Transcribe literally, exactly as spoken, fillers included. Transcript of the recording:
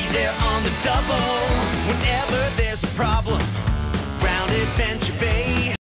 there on the double whenever there's a problem.